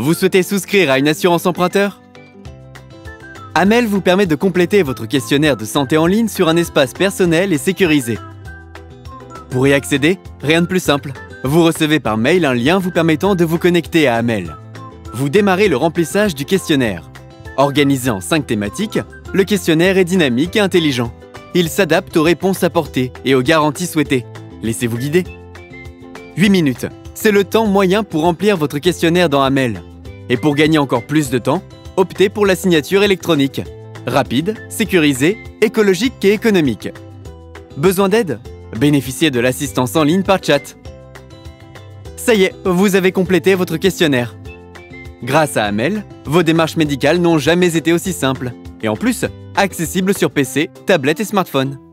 Vous souhaitez souscrire à une assurance emprunteur? Amel vous permet de compléter votre questionnaire de santé en ligne sur un espace personnel et sécurisé. Pour y accéder, rien de plus simple. Vous recevez par mail un lien vous permettant de vous connecter à Amel. Vous démarrez le remplissage du questionnaire. Organisé en 5 thématiques, le questionnaire est dynamique et intelligent. Il s'adapte aux réponses apportées et aux garanties souhaitées. Laissez-vous guider. 8 minutes, c'est le temps moyen pour remplir votre questionnaire dans Amel. Et pour gagner encore plus de temps, optez pour la signature électronique. Rapide, sécurisée, écologique et économique. Besoin d'aide? Bénéficiez de l'assistance en ligne par chat. Ça y est, vous avez complété votre questionnaire. Grâce à Amel, vos démarches médicales n'ont jamais été aussi simples. Et en plus, accessibles sur PC, tablette et smartphone.